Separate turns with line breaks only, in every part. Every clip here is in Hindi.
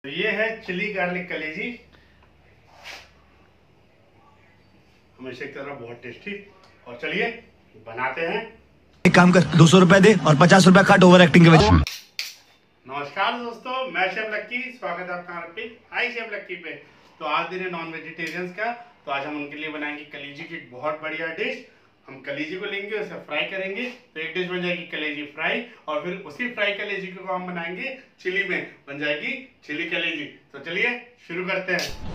तो ये है चिली गार्लिक कलेजी, हमेशा की तरह बहुत टेस्टी। और चलिए बनाते हैं।
एक काम कर, 200 रुपए दे और 50 रुपए काट ओवर एक्टिंग के वजह।
नमस्कार दोस्तों, मैं शेफ लक्की, स्वागत है आपका पे हाई शेफ लक्की पे। तो आज दिन है नॉन वेजिटेरियंस का, तो आज हम उनके लिए बनाएंगे कलेजी की एक बहुत बढ़िया डिश। हम कलेजी को लेंगे, उसे फ्राई करेंगे, तो एक डिश बन जाएगी कलेजी फ्राई। और फिर उसी फ्राई कलेजी को हम बनाएंगे चिली में, बन जाएगी चिली कलेजी। तो चलिए शुरू करते हैं।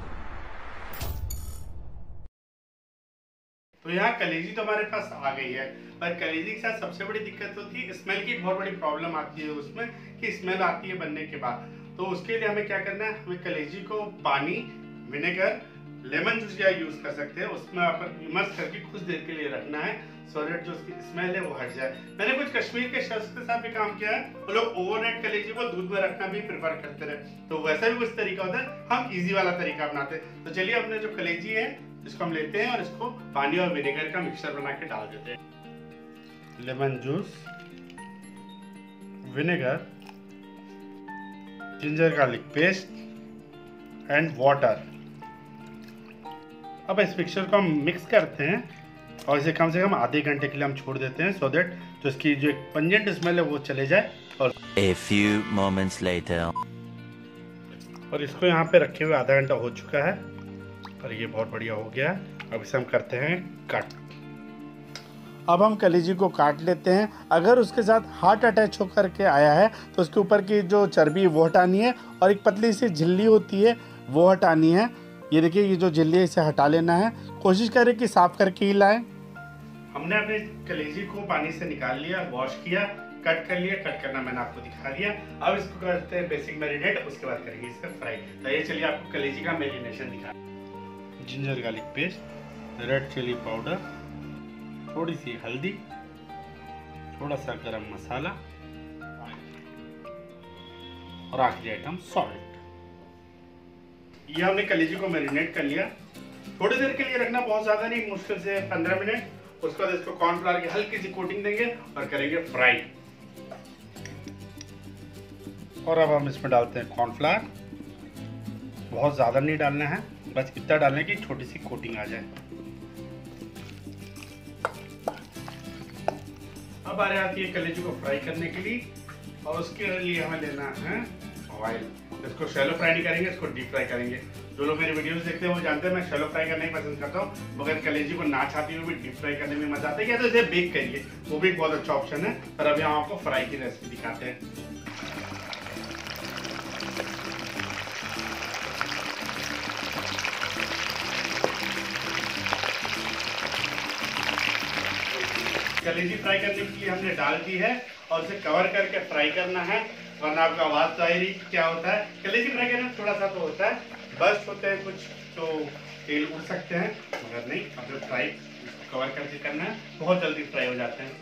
तो यहाँ कलेजी तो हमारे पास आ गई है, पर कलेजी के साथ सबसे बड़ी दिक्कत होती है स्मेल की। बहुत बड़ी प्रॉब्लम आती है उसमें कि स्मेल आती है बनने के बाद। तो उसके लिए हमें क्या करना है, हमें कलेजी को पानी, विनेगर, लेमन जूस या यूज कर सकते हैं, उसमें आप इमर्स करके कुछ देर के लिए रखना है, सो दैट जो उसकी स्मेल है वो हट जाए। मैंने कुछ कश्मीर के शेफ्स के साथ भी काम किया है, वो लोग ओवरनाइट कलेजी को दूध में रखना भी प्रेफर करते रहे। तो वैसा भी कुछ तरीका होता है, हम इजी वाला तरीका अपनाते हैं। तो चलिए अपने जो कलेजी है इसको हम लेते हैं और इसको पानी और विनेगर का मिक्सचर बना के डाल देते हैं। Lemon juice, vinegar, ginger garlic paste and water. अब इस मिक्सचर को हम मिक्स करते हैं और इसे कम से कम आधे घंटे के लिए हम छोड़ देते हैं, सो दैट जो इसकी जो एक पंजेंट स्मेल है वो चले जाए। और
A few moments later.
और इसको यहाँ पे रखे हुए आधा घंटा हो चुका है और ये बहुत बढ़िया हो गया है। अब इसे हम करते हैं कट। अब हम कलेजी को काट लेते हैं। अगर उसके साथ हार्ट अटैच होकर के आया है तो उसके ऊपर की जो चर्बी वो हटानी है और एक पतली सी झिल्ली होती है वो हटानी है। ये देखिए, ये जो झिल्ली है इसे हटा लेना है। कोशिश करें कि साफ करके ही लाएं। हमने अपने कलेजी को पानी से निकाल लिया, वॉश किया, कट कर लिया। कट करना मैंने आपको दिखा दिया। अब इसको करते हैं बेसिक मैरिनेट, उसके बाद करेंगे इसका फ्राई। तो ये चलिए आपको कलेजी का मैरिनेशन दिखा। Ginger garlic paste, red chilli powder, थोड़ी सी हल्दी, थोड़ा सा गरम मसाला और आखिरी आइटम सॉल्ट। ये हमने कलेजी को मैरिनेट कर लिया। थोड़ी देर के लिए रखना, बहुत ज्यादा नहीं, मुश्किल से 15 मिनट। उसके बाद इसको कॉर्नफ्लावर की हल्की सी कोटिंग देंगे और करेंगे फ्राई। और अब हम इसमें डालते हैं कॉर्नफ्लावर। बहुत ज्यादा नहीं डालना है, बस इतना डालने की छोटी सी कोटिंग आ जाए। अब आ रही आती है कलेजी को फ्राई करने के लिए, और उसके लिए हमें लेना है ऑयल। इसको शैलो फ्राई नहीं करेंगे, इसको डीप फ्राई करेंगे। जो लोग मेरे वीडियोस देखते हैं वो जानते हैं मैं शैलो फ्राई करना ही पसंद करता हूँ, मगर कलेजी को ना चाहते हुए भी डीप फ्राई करने में मजा आता है। या तो इसे बेक करिए, वो भी एक बहुत अच्छा ऑप्शन है। पर अभी हम आपको फ्राई की रेसिपी दिखाते हैं। कलेजी फ्राई करने के लिए हमने डाल दी है और उसे कवर करके फ्राई करना है, वरना आपको आवाज तो आ रही क्या होता है। कलेजी फ्राई करने में थोड़ा सा तो होता है, बस होते हैं कुछ तो तेल उड़ सकते हैं, मगर नहीं। अब फ्राई कवर करके करना है, बहुत जल्दी फ्राई हो जाते हैं।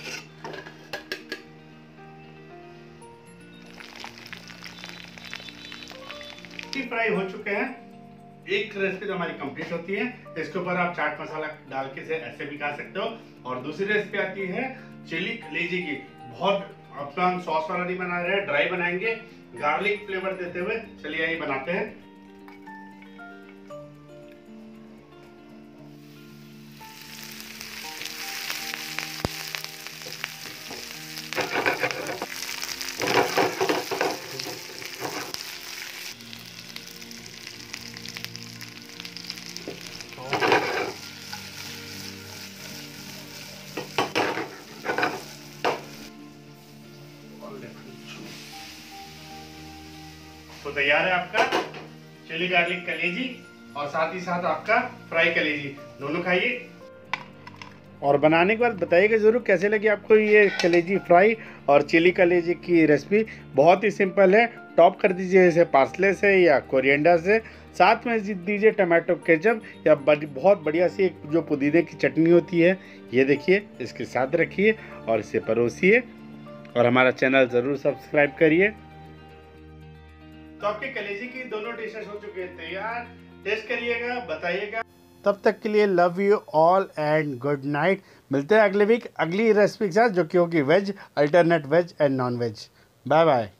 फ्राई हो चुके हैं। एक रेसिपी तो हमारी कंप्लीट होती है, इसके ऊपर आप चाट मसाला डाल के से ऐसे भी खा सकते हो। और दूसरी रेसिपी आती है चिली कलेजी की। बहुत अपना हम सॉस वाला नहीं बना रहे हैं, ड्राई बनाएंगे गार्लिक फ्लेवर देते हुए। चलिए यही बनाते हैं। तो तैयार है आपका चिली गार्लिक कलेजी और साथ ही साथ आपका फ्राई कलेजी। दोनों खाइए और बनाने के बाद बताइएगा जरूर कैसे लगी आपको ये कलेजी फ्राई और चिली कलेजी की रेसिपी। बहुत ही सिंपल है। टॉप कर दीजिए इसे पार्सले से या कोरिएंडर से, साथ में दीजिए टमाटो केचप या बहुत बढ़िया सी एक जो पुदीने की चटनी होती है, ये देखिए, इसके साथ रखिए और इसे परोसिए। और हमारा चैनल ज़रूर सब्सक्राइब करिए। तो आपके कलेजी की दोनों डिशेस हो चुके हैं तैयार। टेस्ट करिएगा, बताइएगा। तब तक के लिए love you all and good night. मिलते हैं अगले वीक अगली रेसिपी के साथ, जो कि होगी veg, alternate veg and non veg. Bye bye.